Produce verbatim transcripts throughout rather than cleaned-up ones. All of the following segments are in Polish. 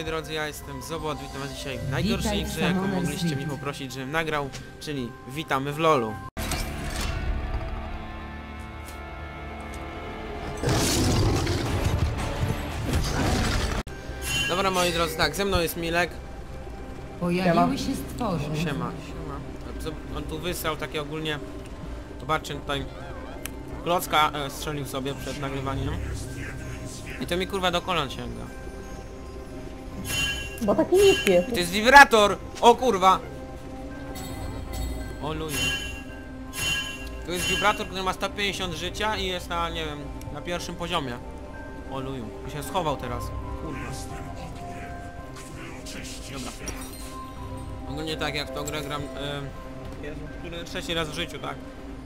moi drodzy, ja jestem Zobot, witam was dzisiaj w najgorszej grze, jaką mogliście mi poprosić, żebym nagrał, czyli witamy w lolu. Dobra, moi drodzy, tak, ze mną jest Milek. Pojawiły się stworzy. Siema, siema. On tu wysrał takie ogólnie. Zobaczcie tutaj. Klocka e, strzelił sobie przed nagrywaniem. I to mi kurwa do kolan sięga. Bo taki niski jest. I to jest wibrator! O kurwa! O luju. To jest wibrator, który ma sto pięćdziesiąt życia i jest na, nie wiem, na pierwszym poziomie. O luju. I się schował teraz. Kurwa. Dobra. Ogólnie tak jak w tą grę gram... Yy, trzeci raz w życiu, tak?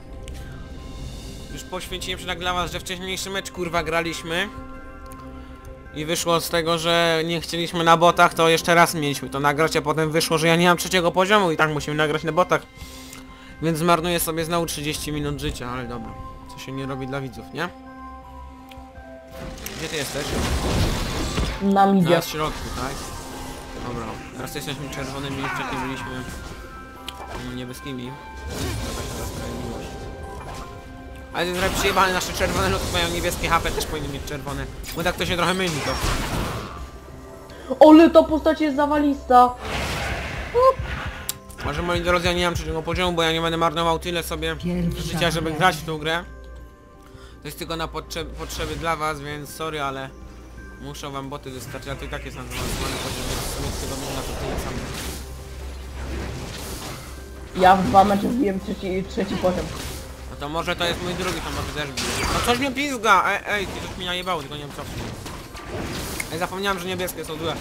Już poświęciłem się tak dla was, że wcześniejszy mecz kurwa graliśmy. I wyszło z tego, że nie chcieliśmy na botach, to jeszcze raz mieliśmy to nagrać, a potem wyszło, że ja nie mam trzeciego poziomu i tak musimy nagrać na botach. Więc zmarnuję sobie znowu trzydzieści minut życia, ale dobra. Co się nie robi dla widzów, nie? Gdzie ty jesteś? Na midzie. Na środku, tak? Dobra. Teraz jesteśmy czerwonymi, wcześniej byliśmy niebieskimi. Taka teraz sprawiedliwość. Ale to jest trochę przyjebane, nasze czerwone lotki mają niebieskie H P, też powinny mieć czerwone. Bo tak to się trochę myli to. Ole, ta postać jest zawalista. Może moi drodzy, ja nie mam trzeciego poziomu, bo ja nie będę marnował tyle sobie Pierwsza życia, żeby gra. grać w tą grę. To jest tylko na potrze potrzeby dla was, więc sorry, ale muszą wam boty wystarczyć, ale to i tak jest na zaawansowany poziom, więc w sumie chyba można to tyle samo. Ja w dwa mecze wbiłem trzeci, trzeci poziom. No to może to jest mój drugi, to może też bije. No coś mnie pizga! Ej, ej, ty coś mnie najebało, tylko nie wiem co. Ej, zapomniałem, że niebieskie są złe.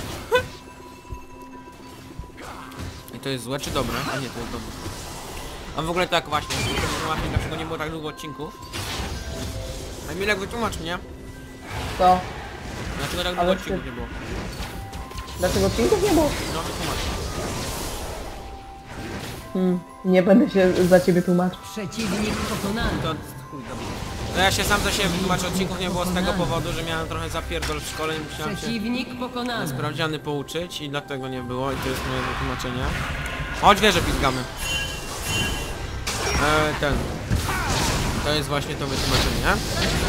I to jest złe czy dobre? A nie, to jest dobre. A w ogóle tak właśnie, wytłumaczyć, dlaczego nie było tak długo odcinków. A Milek, wytłumacz mnie. Co? Dlaczego tak długo Ale odcinków ty- nie było? Dlaczego odcinków nie było? No wytłumacz. Hmm, nie będę się za ciebie tłumaczył. Przeciwnik pokonany. To chuj, dobra. No ja się sam za siebie wytłumaczę, odcinków nie było z tego powodu, że miałem trochę zapierdol w szkole i musiałem się Przeciwnik na pokonany. sprawdziany pouczyć i dlatego nie było i to jest moje wytłumaczenie. Chodź, wieżę pizgamy. Eee, ten. To jest właśnie to wytłumaczenie.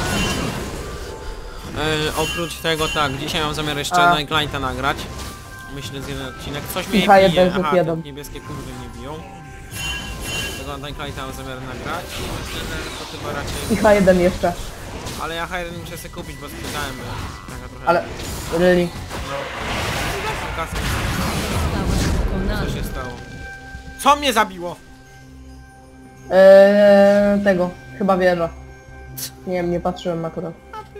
Eee, oprócz tego tak, dzisiaj mam zamiar jeszcze A. Nightlighta nagrać. Myślę z jeden odcinek. Coś mnie H jeden bije. rzut Aha, jeden. te niebieskie kurwy mnie biją. Tego Nightlighta mam zamiar nagrać i myślę, że to chyba raczej... I H jeden jeszcze. Ale ja H jeden muszę sobie kupić, bo sprzedałem, bo jest taka trochę... Ale... Really? Kasę. Zostałeś Co pokonany. się stało? Co mnie zabiło? Eee, tego. Chyba wieża. Nie wiem, nie patrzyłem akurat.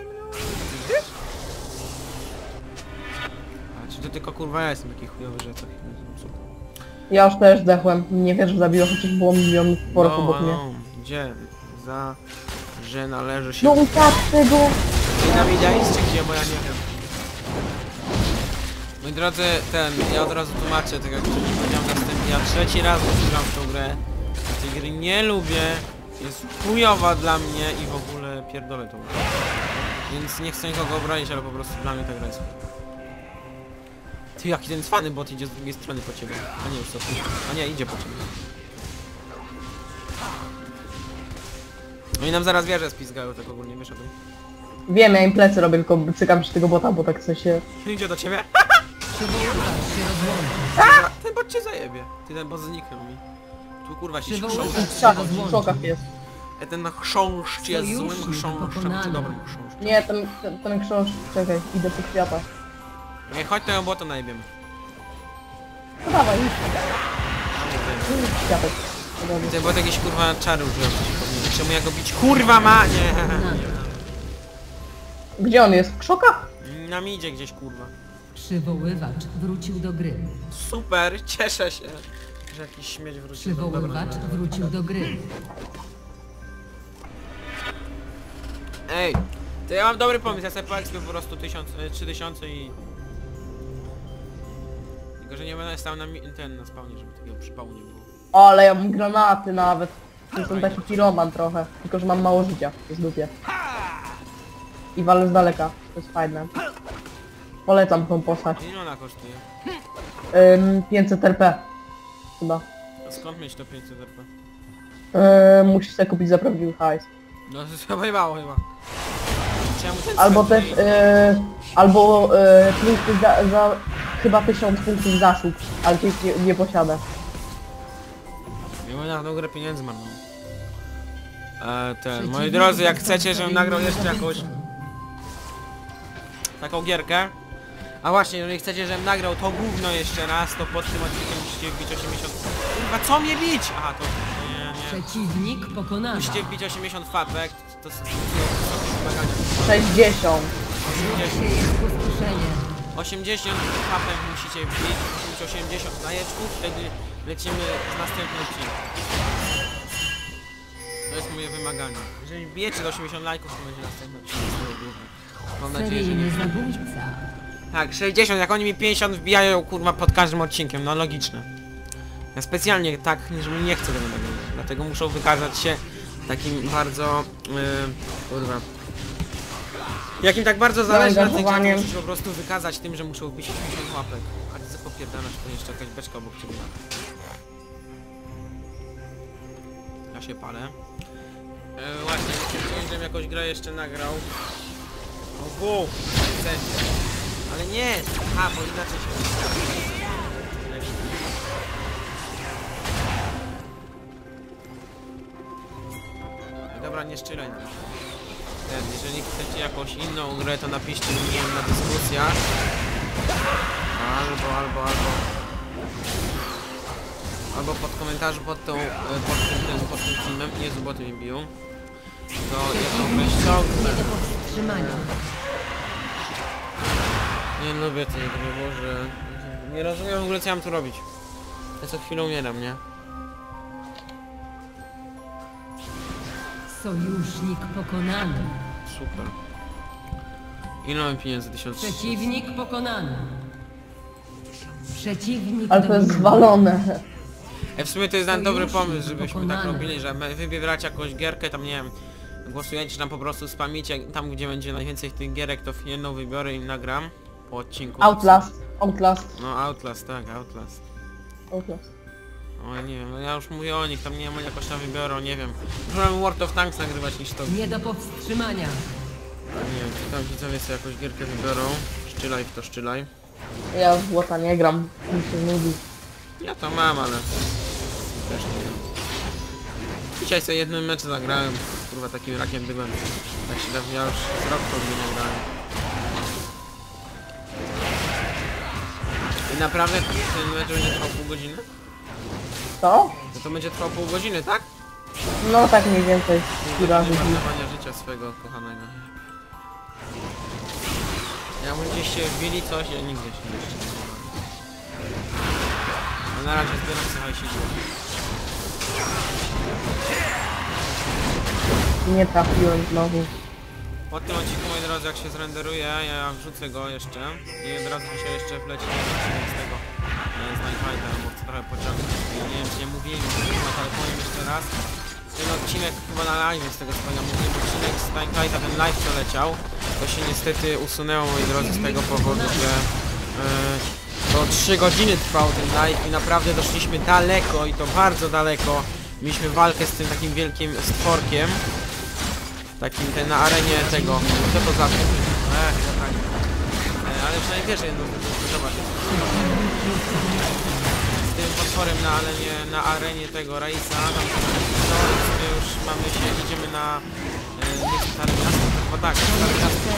A czy to tylko kurwa ja jestem taki chujowy, że co? Ja już też zdechłem. Nie wiesz, że zabiło, chociaż było milion sporów No, obok mnie. no, gdzie? Za... że należy się... No upadł tego! Nienawidzialiście gdzie, bo ja nie wiem. Moi drodzy, ten, ja od razu tłumaczę, tak jak wcześniej powiedziałem na wstępie, ja trzeci raz gram w tą grę. Tej gry nie lubię, jest chujowa dla mnie i w ogóle pierdolę tą grę. Więc nie chcę nikogo obrazić, ale po prostu dla mnie ta gra jest. Ty, jaki ten cwany bot idzie z drugiej strony po ciebie. A nie, już co? A nie, idzie po ciebie. No i nam zaraz wieże spizgają, tak ogólnie, wiesz o tym. Wiem, ja im plecy robię, tylko cykam się tego bota, bo tak w sensie... Idzie do ciebie. Przywoływasz się rozłączyć. Ten bot cię zajebie. Ty, ten bot zniknął mi. Tu kurwa się Przywoływasz chrząszcz. się W szokach, w rozłączyć. szokach jest. E, ten chrząszcz jest złym Sojusznik chrząszczem, czy pokonany. dobrym chrząszczem. Nie, ten, ten, ten krząż... Czekaj, idę po kwiatach. Nie, chodź tego bota najebiemy. No dawaj, idź. Kwiatek. Dobra. Ten bot jakieś kurwa czary używa przeciwko. Czemu ja go bić? Kurwa ma! Nie! Gdzie on jest? W krzokach? Na mi idzie gdzieś kurwa. Przywoływacz wrócił do gry. Super, cieszę się, że jakiś śmieć wrócił. Dobra, Przywoływacz dobra. wrócił do gry. Ej, to ja mam dobry pomysł, ja sobie poekspię po prostu tysiąc, e, trzy tysiące i... Tylko, że nie będę stał na mi ten na spawnie, żeby takiego przypału nie było. Ale ja mam granaty nawet. Jestem taki piroman trochę. Tylko, że mam mało życia. To jest dupie. I walę z daleka. To jest fajne. Polecam tą postać. Ile ona kosztuje? Ym, pięćset R P. Chyba. A skąd mieć to pięćset R P? Ym, musisz sobie kupić za prawdziwy hajs. No to jest chyba mało chyba. Czemu ten Albo sklep też, nie- yy, albo yy, punkty za, za chyba tysiąc punktów zasług, ale tych nie, nie posiada. Nie będę na tą grę pieniędzy marnował. E, ten, moi drodzy, jak chcecie, żebym nagrał jeszcze jakąś taką gierkę. A właśnie, jeżeli chcecie, żebym nagrał to gówno jeszcze raz, to pod tym odcinkiem musicie wbić osiemdziesiąt... Kurwa, co mnie bić? Aha, to... Nie, nie. Przeciwnik pokonany. Musicie wbić osiemdziesiąt fapek. To jest wymagania. sześćdziesiąt. Wrogie jest pustoszenie. osiemdziesiąt fapek musicie wbić, wbić osiemdziesiąt lajeczków, wtedy lecimy z następnym odcinkiem. To jest moje wymaganie. Jeżeli wbijecie do osiemdziesiąt lajków, to będzie następny odcinek z tego gówna. Mam nadzieję, że nie. Seryjny zabójca. Tak, sześćdziesiąt, jak oni mi pięćdziesiąt wbijają, kurwa, pod każdym odcinkiem, no logiczne. Ja specjalnie tak, żeby nie chcę tego nagrywać, dlatego muszą wykazać się takim bardzo, yy, kurwa, jakim tak bardzo zależy na tej grze, to Zaangażowaniem. muszę się po prostu wykazać tym, że muszą wbić osiemdziesiąt łapek. A ty co popierdalasz, to jeszcze jakaś beczka obok ciebie. Ja się palę. Yy, właśnie, żebym jakąś grę jeszcze nagrał. O, wu, chcecie. Ale nie! A, bo inaczej się... Dobra, nie szczylaj nam. Jeżeli chcecie jakąś inną grę, to napiszcie mi na dyskusjach. Albo, albo, albo... Albo pod komentarzu pod tą... pod tym, pod tym filmem. Jezu, boty mi biją. To jedną grę ściągnę. Nie do powstrzymania. Nie lubię tej gry, Boże. Nie rozumiem w ogóle, co ja mam tu robić. Ja co chwilę umieram, nie? Sojusznik pokonany. Super. Ile mamy pieniędzy? Tysiąc... Przeciwnik pokonany. Przeciwnik Ale to jest dominuje. zwalone. E, w sumie to jest nawet dobry Sojusznik pomysł, żebyśmy tak pokonany. robili, że my- wy wybieracie jakąś gierkę, tam nie wiem, głosujecie, czy tam po prostu spamicie, tam gdzie będzie najwięcej tych gierek, to jedną wybiorę i nagram po odcinku. Outlast. Outlast. No Outlast, tak, Outlast. Outlast. O, ja nie wiem, no ja już mówię o nich, tam nie wiem, jakoś tam wybiorą, nie wiem. Wolę World of Tanks nagrywać niż to. Nie do powstrzymania. Nie wiem, czy tam widzowie sobie jakąś gierkę wybiorą. Szczylaj w to szczylaj. Ja w złota nie gram. Mi się nudzi. Ja to mam, ale... Też nie wiem. Dzisiaj sobie jednym mecz zagrałem. Kurwa, takim rakiem byłem. Tak się dawno, ja już z rok to nie grałem. I naprawdę ten mecz będzie trwał pół godziny? Co? No to będzie trwał pół godziny, tak? No tak mniej więcej. Pół Razy godziny marnowania życia swego kochanego. Ja bym gdzieś się wbili coś, ja nigdy się nie jeszcze nie mam. No na razie zbieram sobie hajsiku. nie trafiłem znowu. Po tym odcinku, moi drodzy, jak się zrenderuje, ja wrzucę go jeszcze i od razu dzisiaj jeszcze wleci ten odcinek z tego e, z Nightfighta, bo chcę trochę pociągnąć. Ja nie wiem, czy nie mówiłem, ale powiem jeszcze raz. Ten odcinek chyba na live z tego co pamiętam, mówiłem, odcinek z Nightfighta, ten live co leciał, to się niestety usunęło, moi drodzy, z tego powodu, że e, to trzy godziny trwał ten live i naprawdę doszliśmy daleko i to bardzo daleko. Mieliśmy walkę z tym takim wielkim stworkiem. Takim ten na arenie tego. Co to za tym? Ech, dobra. E, ale przynajmniej wiesz, jedno zobacz. Z tym potworem na arenie, na arenie tego Raisa. Tam no, my już mamy się, idziemy na e, nie Stare Miasto, to chyba tak, Stare Miasto.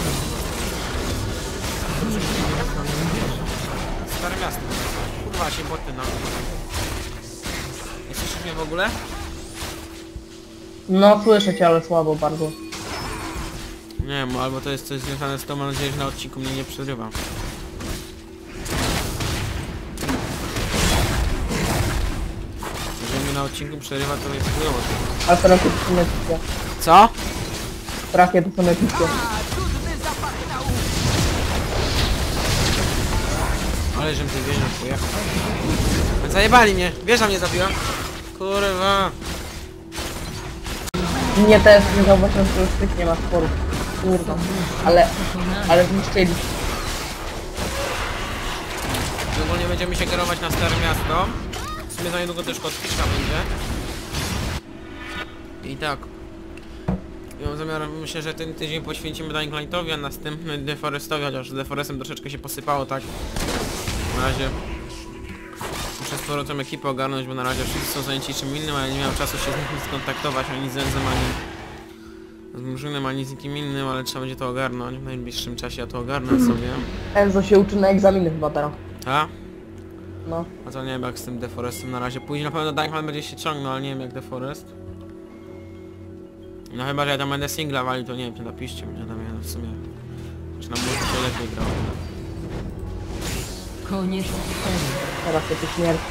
Stare Miasto. Kurwa się boty na. Nie słyszysz mnie w ogóle? No słyszę cię, ale słabo bardzo. Nie wiem, albo to jest coś związane z tą, mam nadzieję, że na odcinku mnie nie przerywa. Jeżeli mnie na odcinku przerywa, to jest chujowo. Ale te rakiety są epickie. Co? Rakiety są epickie. Ale żem ty wieżę pojechał. Zajebali mnie! Wieża mnie zabiła! Kurwa! Mnie też nie zauważyłem, że już tych nie ma sporów. Kurwa. Ale, ale zniszczyli. będziemy się kierować na Stare Miasto. W sumie za niedługo też kotwiczka będzie. I tak. Ja mam zamiar, myślę, że ten tydzień poświęcimy Dying Lightowi, a następny Deforestowi, chociaż z Deforestem troszeczkę się posypało, tak? Na razie muszę z powrotem ekipę ogarnąć, bo na razie wszyscy są zajęci czym innym, ale nie miałem czasu się z nimi skontaktować, ani z Enzem, ani z Murzynem, ani z nikim innym, ale trzeba będzie to ogarnąć w najbliższym czasie, ja to ogarnę sobie. Enzo się uczy na egzaminy chyba teraz. A? No. A to nie wiem jak z tym Deforestem na razie. Później na pewno Dying będzie się ciągnął, ale nie wiem jak Deforest. No chyba, że ja tam będę singla wali, to nie wiem, to napiszcie mnie tam, ja w sumie... Czy na multi się lepiej grało. Koniec serii. Teraz to śmierć.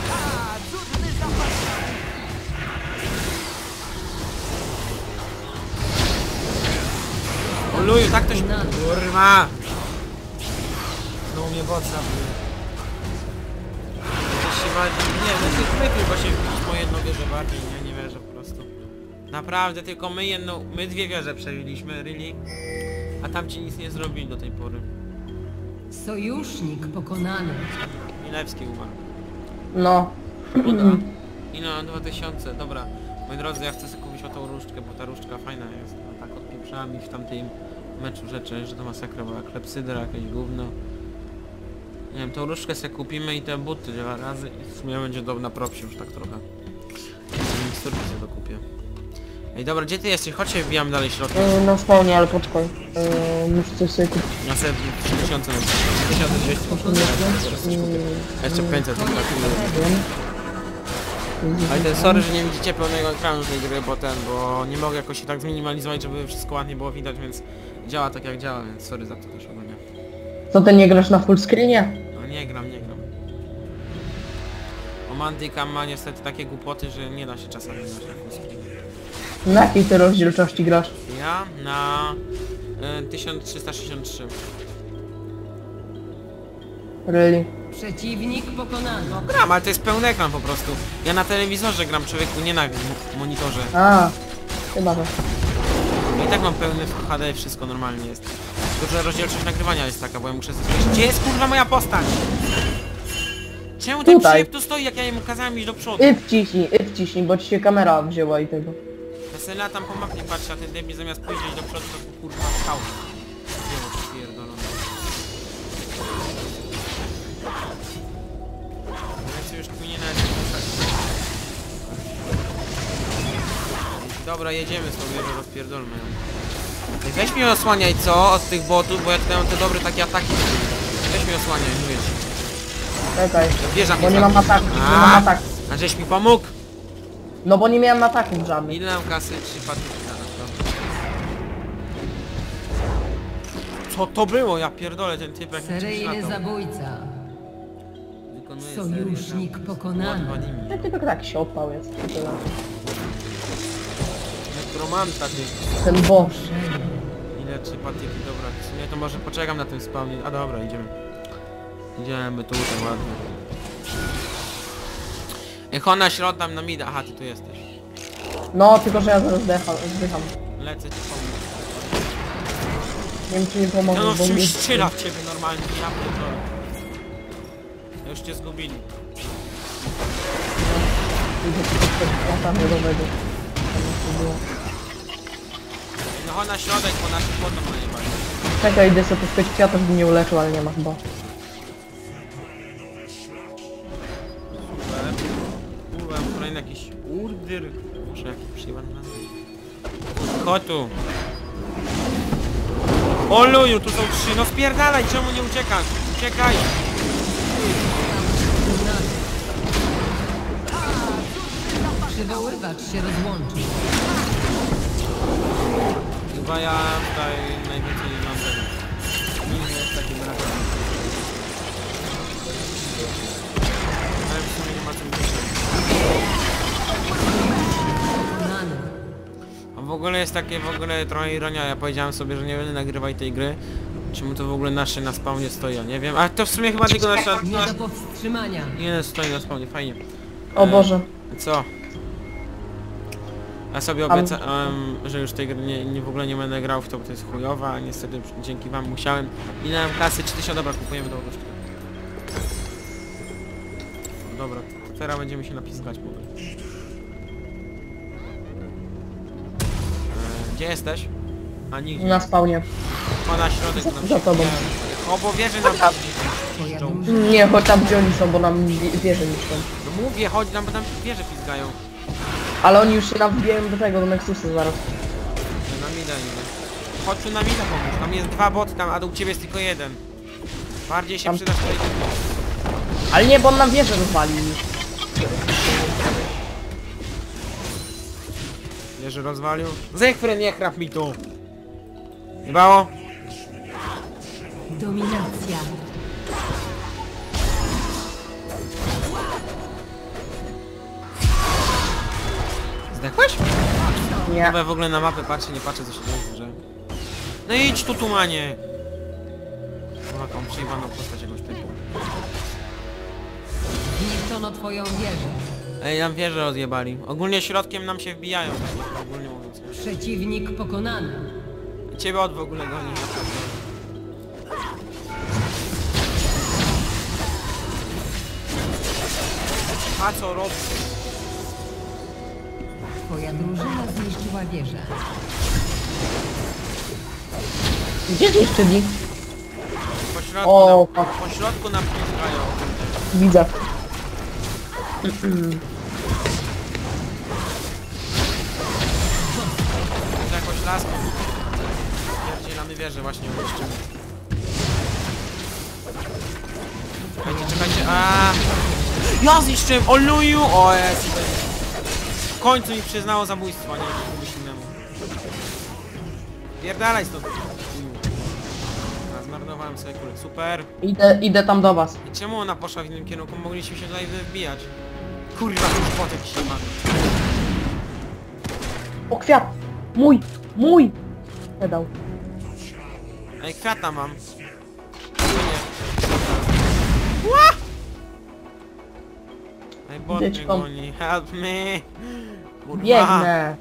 O luju, tak to się... Kurwa! Znowu mnie bot zabił. Gdzieś się bardziej... Nie, no ty, my tylko się po jedną wieżę bardziej, nie, nie wierzę po prostu. Naprawdę, tylko my jedną... My dwie wieże przejęliśmy, really? A tamci nic nie zrobili do tej pory. Sojusznik pokonany. Milewski umarł. No. Szkoda. I no, dwa tysiące, dobra. Moi drodzy, ja chcę sobie kupić o tą różdżkę, bo ta różdżka fajna jest. No, tak odpieprzała mi w tamtym meczu rzeczy, że to masakra była. Klepsydra, jakieś gówno. Nie wiem, tą różdżkę sobie kupimy i te buty dwa razy i w sumie będzie do na propsie już tak trochę. Miksturki sobie dokupię. Ej, dobra, gdzie ty jesteś? Chodź się wbijam dalej środkiem. Yy, no spawnie, ale poczekaj. Yy, muszę coś sobie kupić. Ja sobie trzy tysiące na trzy tysiące dwieście teraz coś kupię. A jeszcze pięćset, to tak nie Wiem. Ale ten sorry, że nie widzicie pełnego ekranu tej gry, bo ten, bo nie mogę jakoś się tak zminimalizować, żeby wszystko ładnie było widać, więc działa tak jak działa, więc sorry za to też ogólnie. Co, ty nie grasz na full screenie? No nie gram, nie gram. Omantyka ma niestety takie głupoty, że nie da się czasami grać na full screen. Na jakiej ty rozdzielczości grasz? Ja na y, tysiąc trzysta sześćdziesiąt trzy. Really? Przeciwnik pokonany. Gram, ale to jest pełny ekran po prostu. Ja na telewizorze gram, człowieku, nie na m- monitorze. A, chyba to. No i tak mam pełny w H D, wszystko normalnie jest. Tylko że rozdzielczość nagrywania jest taka, bo ja muszę zrobić... Gdzie jest kurwa moja postać? Czemu ten Tutaj. przyjeb tu stoi, jak ja im kazałem iść do przodu? I wciśnij, i wciśnij, bo ci się kamera wzięła i tego. Ja sobie latam po mapie, patrzę, a ten debil zamiast pójść do przodu, to kurwa stał. Dzieło pierdolone. Ja sobie już tu nie nawet nie ruszać. Dobra, jedziemy z tą wieżą, rozpierdolmy ją. Ej, weź mnie osłaniaj, co? Od tych botów, bo ja tutaj mam te dobre takie ataki. Weź mnie osłaniaj, mówię ci. Czekaj, Wieża bo mnie nie mam zabiła. ataków, nie A, mam ataków. A żeś mi pomógł? No bo nie miałem ataków żadnych. Ile nam kasy? Trzy patyki na to. Co to było? Ja pierdolę, ten typ jak Seryjny zabójca. Wykonuje Sojusznik pokonany. Ja tylko tak się opał jest. i tyle. Nekromanta ty. Ten boss. Ile trzy patyki, dobra. W sumie to może poczekam na tym spawnie. A dobra, idziemy. Idziemy tutaj ładnie. Ech, ona środ tam na mida. Aha, ty tu jesteś. No, tylko że ja zaraz zdycham. zdycham. Lecę ci pomóc. Nie wiem czy nie pomoże, No no, bo w czym mi... strzela w ciebie normalnie, ja pierdolę. Ja już cię zgubili. Idę po tam lodowego. Tam jeszcze było. No chodź na środek, bo naszym potem najebali. Czekaj, idę sobie poszukać kwiatów, żeby mnie uleczył, ale nie ma chyba. Super. Kurwa, kolejny jakiś urdyr. Muszę jakiś przyjebany na chodź tu. O luju, tu są trzy, no spierdalaj, czemu nie uciekasz? Uciekaj! Przywoływacz się rozłączył. Chyba ja tutaj najwięcej mam tego. Nie jest taki brak. Ale w sumie nie ma co myśleć. Pokonany. A w ogóle jest takie w ogóle trochę ironia, ja powiedziałem sobie, że nie będę nagrywać tej gry. Czemu to w ogóle nasze na spawnie stoi, ja nie wiem. A to w sumie chyba tylko nasza... Nie Nasz... do powstrzymania. Nie stoi na spawnie, fajnie. O Boże. E, co? Ja sobie obiecałem, że już tej gry nie, nie, w ogóle nie będę grał w to, bo to jest chujowa, a niestety dzięki wam musiałem. Ile mam kasy? trzy tysiące, dobra, kupujemy tą różdżkę. dobra. Teraz będziemy się napiskać powoli. E, gdzie jesteś? A nigdzie. Na spawnie. O, na środek nam Za się tobą. wbijają. O, bo wieże nam Tam. Twoja niszczą. drużyna Nie, chodź tam gdzie oni są, bo nam wie- wieże niszczą. No mówię, chodź tam, bo tam wieże pizgają. Ale oni już się nam wbijają do tego, do Nexusa zaraz. Na mida idę. Chodź tu na mida pomóż. Tam jest dwa boty tam, a u ciebie jest tylko jeden. Bardziej się Tam- przydasz tutaj. Ale nie, bo on nam wieżę rozwalił już. Wieże rozwalił. Zechfrę nie chrap mi tu. Jebało? dominacja. Zdechłeś? Nie. Chyba w ogóle na mapę patrzę, nie patrzę co się dzieje, że... No idź tu, tumanie! O, taką przyjebaną postać jakąś typu. Zniszczono twoją wieżę. Ej, nam wieże rozjebali. Ogólnie środkiem nam się wbijają, tak ogólnie mówiąc. Przeciwnik pokonany. Ciebie od w ogóle goni. A co robi? Twoja drużyna zniszczyła wieżę. Gdzie zniszczyli? Po środku, O, nam, fuck. po środku nam wpychają. Widzę. To jakąś laską. Pierdzielamy wieżę właśnie niszczymy. Czekajcie, czekajcie, aaa! Ja zniszczyłem! Oluju! O jest! W końcu mi przyznało zabójstwo, a nie komuś innemu. Pierdalaj stąd! A, zmarnowałem sobie kulę. Super! Idę, idę tam do was. I czemu ona poszła w innym kierunku? Mogliśmy się tutaj wybijać. Kurwa, już potem się ma. O, kwiat! Mój! Mój! Pedał. Ej, kwiata mam. To nie. Ła! Ej, bot mnie Dyczką. goni. Help me! Kurwa. Biegnę!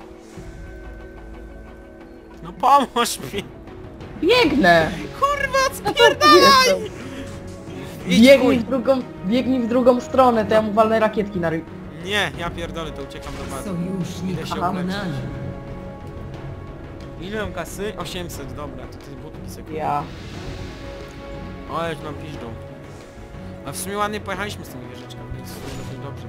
No pomóż mi! Biegnę! Kurwa, Jestem. spierdalaj! Idź Biegnij chuj. w drugą, biegnij w drugą stronę, to ja mu walnę rakietki na ryj. Nie, ja pierdolę, to uciekam do bazy. Sojusznik Idę się pokonany. Ile mam kasy? osiemset, dobra, to ty budki sobie. Ja. O, już nam piżdą. A w sumie ładnie pojechaliśmy z tymi wieżyczkami, więc dosyć dobrze.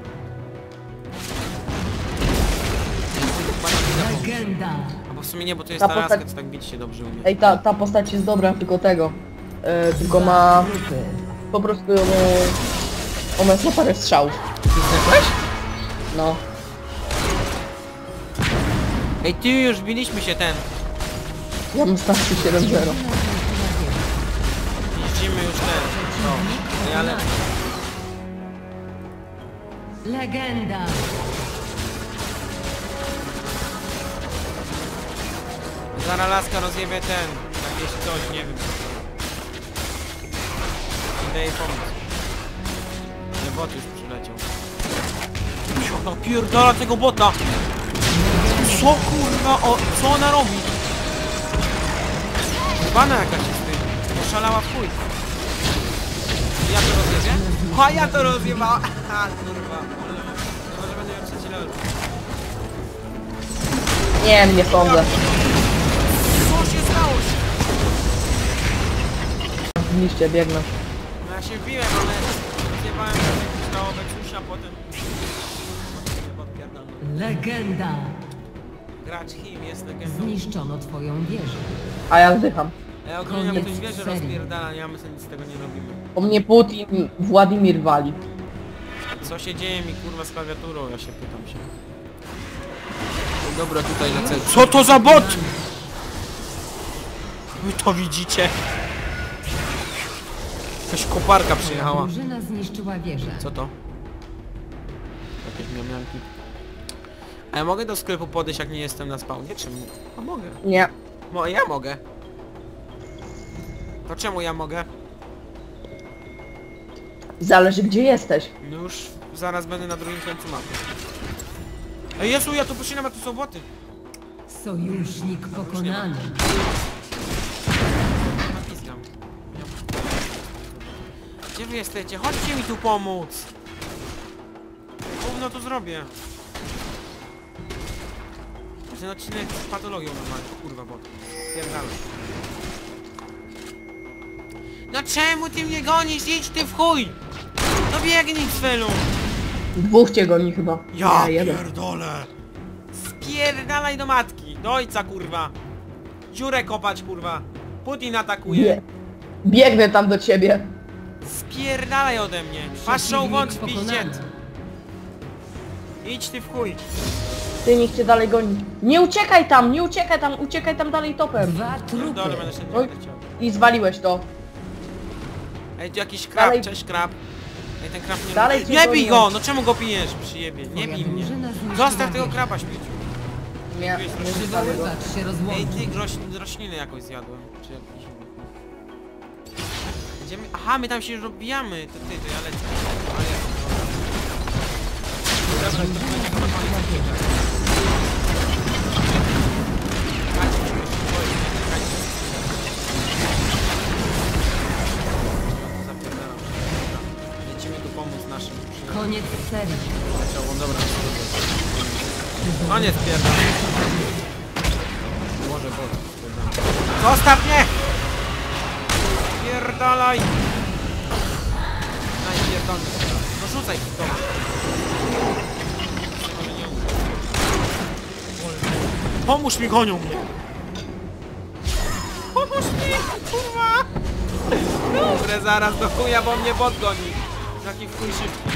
Chyba na chwilę pomóż. Legenda. A bo w sumie nie, bo to jest Ta ta postać- laska, to tak bić się dobrze umie. Ej, ta, ta postać jest dobra, tylko tego. E, tylko ma... Po prostu... E, ona jest na parę strzałów. Ty zdechłeś? No. Ej, ty już biliśmy się ten. Ja mam starszy siedem zero. Jeździmy już ten. No. Ej, ale... Legenda. Zara laska rozjebie ten. Jakieś coś, nie wiem. Idę jej pomóc. Nie, bot już przyleciał. No pierdala tego bota! Co kurwa, o, co ona robi? Bana jakaś jest ty. Poszalała w chuj. Ja to rozjebię? A ja to rozjebała! Ha, kurwa. Może będę miał trzeci level. Nie, nie sądzę. Co się stało? W liście biegnę. No ja się wbiłem, ale rozjebałem jakieś stało becusza, potem... Podpierdolę. Legenda. Gracz Him jest legendą. Zniszczono twoją wieżę. A ja zdycham. Ja ogólnie nam Koniec ktoś wie, że serii. rozpierdala, nie, a my sobie nic z tego nie robimy. Po mnie Putin Władimir wali. Co się dzieje mi kurwa z klawiaturą, ja się pytam się. No dobra, tutaj lecę. Co to za bot? Wy to widzicie? Jakaś koparka przyjechała. Drużyna zniszczyła wieżę. Co to? Jakieś miamianki. A ja mogę do sklepu podejść, jak nie jestem na spawnie? Czemu? A mogę. Nie. Mo ja mogę. To czemu ja mogę? Zależy gdzie jesteś. No już zaraz będę na drugim końcu mapy. Ej Jezu, ja tu poszedłem, a tu są boty. Sojusznik pokonany. Napiskam. Ja... Gdzie wy jesteście? Chodźcie mi tu pomóc. gówno to zrobię. Ten odcinek z patologią normalnie, kurwa bot. Pierdolę. No czemu ty mnie gonisz? Idź ty w chuj! No biegnij z felu! Dwóch cię goni chyba. Ja Nie, jeden. pierdolę! Spierdalaj do matki! Do ojca kurwa! Dziurę kopać kurwa! Putin atakuje! Bie biegnę tam do ciebie. Spierdalaj ode mnie! Masz show wąt w Przeciwnik piździe! pokonany. Idź ty w chuj! Ty niech cię dalej goni. Nie uciekaj tam, nie uciekaj tam, uciekaj tam dalej topem. Dwa trupy. Pierdolę, będę się nie Oj. będę chciał. I zwaliłeś to. Ej, tu jakiś krab, Dalej- cześć krab. Ej, ten krab nie Dalej lubi. cię Nie bij gonią. go! No czemu go pijesz? Przyjebie, nie bij mnie. drużyna zniszczyła Zostaw tego wieżę. kraba śmieciu. Nie, nie zwaliłem. Przywoływacz się Ej, rozłączył. ty roś, rośliny jakoś zjadłem. Czy jakiś... Idziemy... Aha, my tam się już rozbijamy. To ty, to ja lecę. Ale ja... Dobra, to będzie chyba koniec odcinka. Chodźcie, już się boję, czekajcie. Zapierdalam. Lecimy tu pomóc naszym przyjaciołom. Koniec serii. Dobra, koniec pierdolę. Może Boże, pierdolę. Zostaw mnie! Pierdalaj! Najpierdolny. No rzucaj to. Pomóż mi, gonią mnie! Pomóż mi, kurwa! Dobre, zaraz do chuja, bo mnie bot goni. Taki w chuj szybki.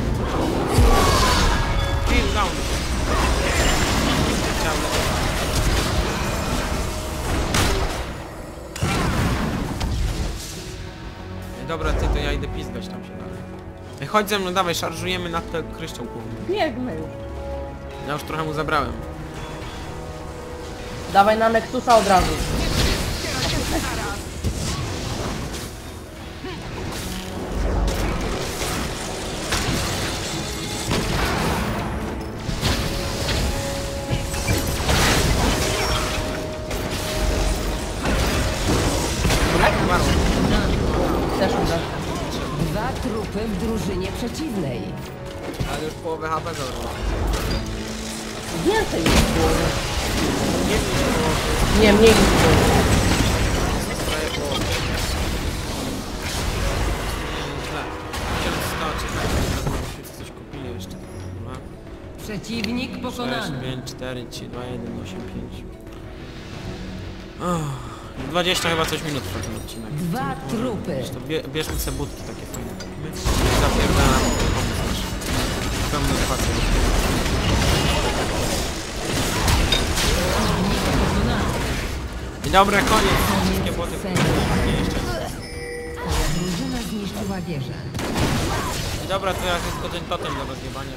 Kill down. Chciałem Dobra, ty, to ja idę pizgać tam się dalej. Ej, chodź ze mną, dawaj, szarżujemy na ten kryształ główny. Biegnę już. Ja już trochę mu zabrałem. Dawaj na Nexusa od razu. Umarł. Też uda. Dwa trupy w drużynie przeciwnej. Ale już połowę H P zabrał. Więcej niż było. Nie wiem, nie było. Nie, mniej niż było. Sprawie połowę. Źle. tysiąc sto, czekajcie, teraz byśmy coś kupili jeszcze. Dwa, Przeciwnik sześć, pokonany. pięć, cztery, trzy, dwa, jeden, osiem, pięć. Oh, dwadzieścia chyba coś minut trwa ten odcinek. Dwa trupy. To bie, bierzmy sobie budki takie fajne. My zapierdalam pomysł nasz. Pełny spacer. I dobra, koniec. Wszystkie boty. Nie, jeszcze. Twoja drużyna zniszczyła wieżę. I dobra, to ja tylko ten totem do rozjebania.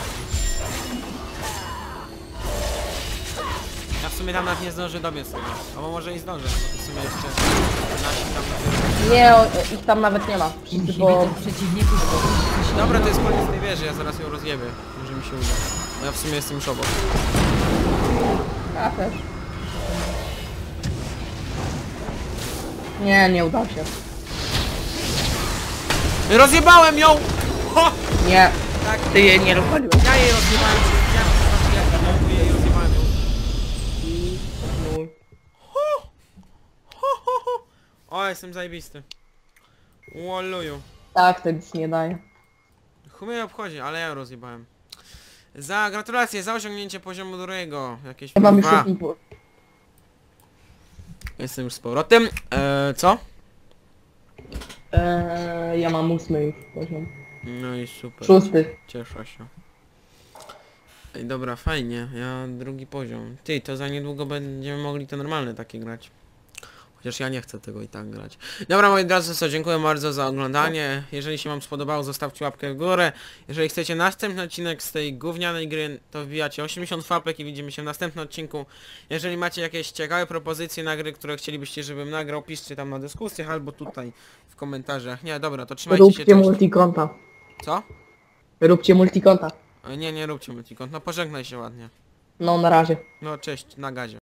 Ja w sumie tam nawet nie zdążę dobiec tego. Albo może i zdążę, bo w sumie jeszcze nasi tam dopiero... Nie, o, ich tam nawet nie ma. Wszyscy po... Inhibitor przeciwników pokonany. Dobra, to jest koniec tej wieży, ja zaraz ją rozjebię. Może mi się uda. Bo ja w sumie jestem już obok. Ja też. Nie, nie udało się. Rozjebałem ją! Ho! Nie, Tak, ty jej nie rozwaliłeś. ja jej rozjebałem, ja ja jej rozjebałem ją. No. Ho! Ho, ho, ho. O, jestem zajebisty. Łoluju. Tak, to nic nie daje. Chuj mnie obchodzi, ale ja ją rozjebałem. Za gratulacje, za osiągnięcie poziomu drugiego. Jakieś Ja mam już dwa. ósmy po... Jestem już z powrotem. Eee, co? Eee, ja mam ósmy już poziom. No i super. Szósty. Cieszę się. Ej, dobra, fajnie. Ja drugi poziom. Ty, to za niedługo będziemy mogli te normalne takie grać. Chociaż ja nie chcę tego i tak grać. Dobra, moi drodzy, co, dziękuję bardzo za oglądanie. Jeżeli się wam spodobało, zostawcie łapkę w górę. Jeżeli chcecie następny odcinek z tej gównianej gry, to wbijacie osiemdziesiąt fapek i widzimy się w następnym odcinku. Jeżeli macie jakieś ciekawe propozycje na gry, które chcielibyście, żebym nagrał, piszcie tam na dyskusjach albo tutaj w komentarzach. Nie, dobra, to trzymajcie się. Róbcie Cześć. multikonta. Co? Róbcie multikonta. E, Nie, nie róbcie multikont. No pożegnaj się ładnie. No, na razie. No cześć, na gazie.